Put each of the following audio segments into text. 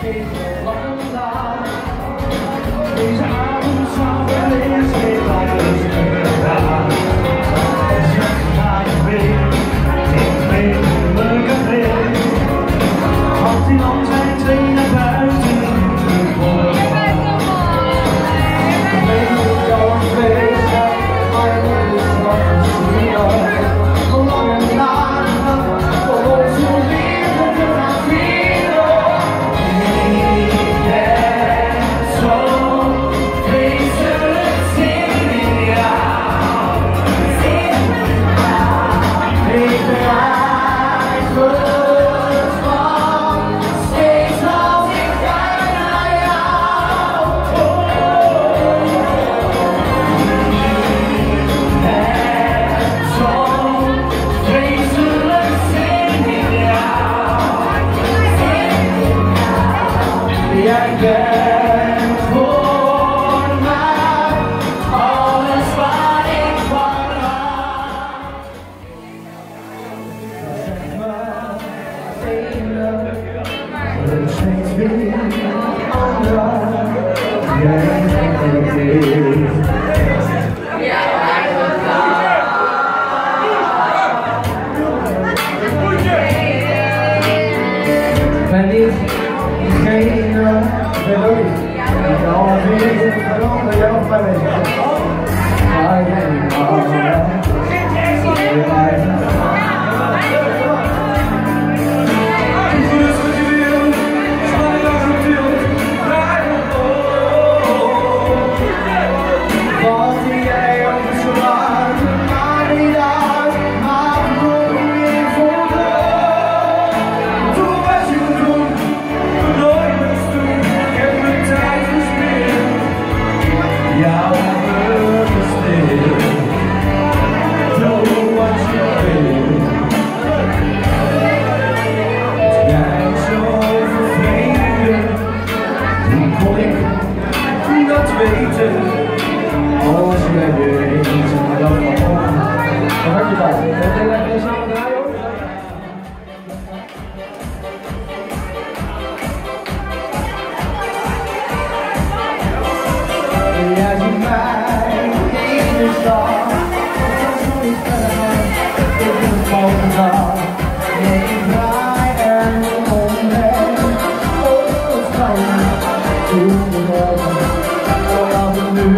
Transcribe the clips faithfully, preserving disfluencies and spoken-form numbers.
Deze avond zal wel eens heel anders gaan. Zeg ga je mee, ik weet mijn café. Want in land zijn twee naar buiten gekomen. Ik weet niet jou een feest zijn, maar je moet het nog zien. Hoe lang en laat, voor ons hoe liefde te gaan vieren. Ik ben zo vreselijk zin in jou. Ik ben eigenlijk van steeds als ik kijk naar jou. Ik ben zo vreselijk zin in jou. Jij bent voor mij alles waar ik van hou. Zeg maar eerlijk, er is steeds weer anders. Jij bent er weer. Ik ben niet degene, ik ben ook niet. Ik ben alweer verander jou bij mij. Maar ik ben niet allemaal. Wat jij ook zo laat, maakt niet uit, maar we komen weer voor de. Doe wat je moet doen, nooit meer doen, ik heb mijn tijd verspeeld. Jouw burger stil, doe wat je wil. Jij zo vervelend, hoe kon ik dat weten? Als jij weet, dan van ons. Wat heb je daar? Heb je lekker samen draaien ook? Jij ziet mij in de stad, het is zo niet verder, ik ben het volgende dag. Ik draai er omheen, over het strand, toen de morgen, vanaf het nu.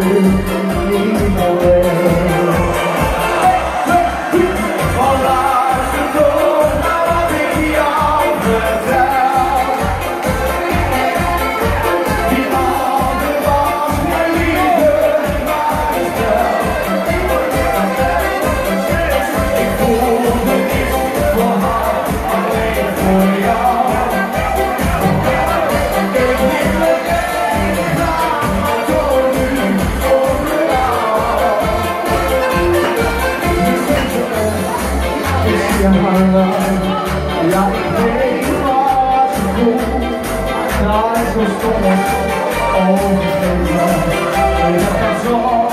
Ja, ik weet wat je voelt, daar is zo stom, overgeven, je hebt het zo.